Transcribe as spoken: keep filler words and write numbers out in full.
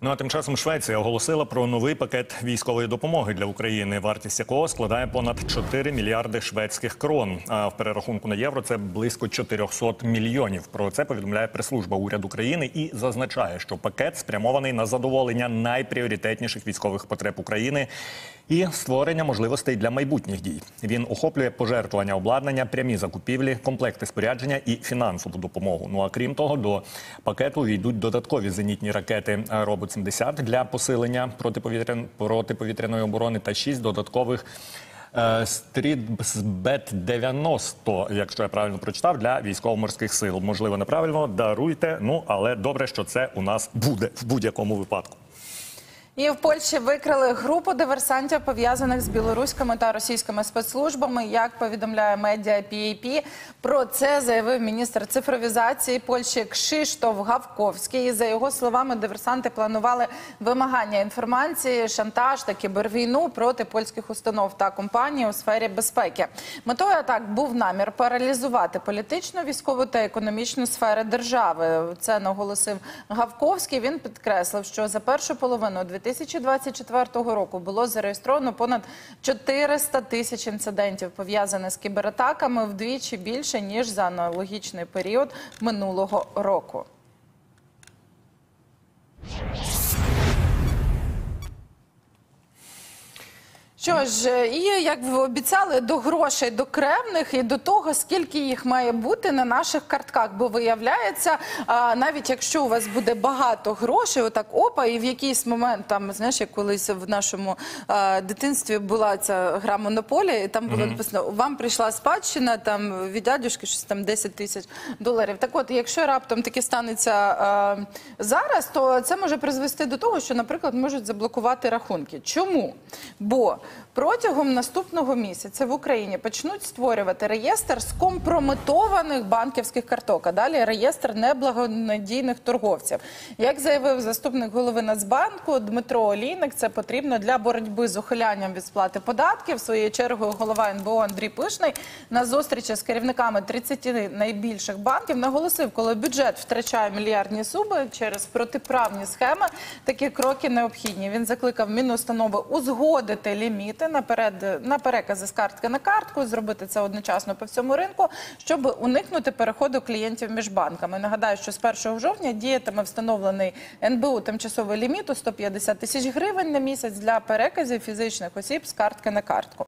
Ну а тим часом Швеція оголосила про новий пакет військової допомоги для України, вартість якого складає понад чотири мільярди шведських крон. А в перерахунку на євро це близько чотирьохсот мільйонів. Про це повідомляє прес-служба уряду країни і зазначає, що пакет спрямований на задоволення найпріоритетніших військових потреб України і створення можливостей для майбутніх дій. Він охоплює пожертвування обладнання, прямі закупівлі, комплекти спорядження і фінансову допомогу. Ну а крім того, до пакету війдуть додаткові зенітні ракети «Робот сімдесят» для посилення протиповітрян... протиповітряної оборони та шість додаткових «Стрітбет дев'яносто», якщо я правильно прочитав, для військово-морських сил. Можливо, неправильно, даруйте, ну але добре, що це у нас буде в будь-якому випадку. І в Польщі викрили групу диверсантів, пов'язаних з білоруськими та російськими спецслужбами, як повідомляє медіа Пі Ей Пі. Про це заявив міністр цифровізації Польщі Кшиштоф Гавковський. За його словами, диверсанти планували вимагання інформації, шантаж та кібервійну проти польських установ та компаній у сфері безпеки. Метою атак був намір паралізувати політичну, військову та економічну сфери держави. Це наголосив Гавковський. Він підкреслив, що за першу половину дві тисячі двадцять четвертого року було зареєстровано понад чотириста тисяч інцидентів, пов'язаних з кібератаками, вдвічі більше, ніж за аналогічний період минулого року. Що ж, і як ви обіцяли, до грошей, до кревних і до того, скільки їх має бути на наших картках. Бо виявляється, навіть якщо у вас буде багато грошей, отак опа, і в якийсь момент, там, знаєш, як колись в нашому дитинстві була ця гра «Монополія», і там було написано, вам прийшла спадщина, там, від дядюшки, щось там десять тисяч доларів. Так от, якщо раптом таке станеться а, зараз, то це може призвести до того, що, наприклад, можуть заблокувати рахунки. Чому? Бо протягом наступного місяця в Україні почнуть створювати реєстр скомпрометованих банківських карток, а далі реєстр неблагонадійних торговців. Як заявив заступник голови Нацбанку Дмитро Олійник, це потрібно для боротьби з ухилянням від сплати податків. Своєю чергою голова ен бе о Андрій Пишний на зустрічі з керівниками тридцяти найбільших банків наголосив, коли бюджет втрачає мільярдні суми через протиправні схеми, такі кроки необхідні. Він закликав Мінустанови узгодити ліміти наперед, на перекази з картки на картку, зробити це одночасно по всьому ринку, щоб уникнути переходу клієнтів між банками. Нагадаю, що з першого жовтня діятиме встановлений ен бе у тимчасовий ліміт у сто п'ятдесят тисяч гривень на місяць для переказів фізичних осіб з картки на картку.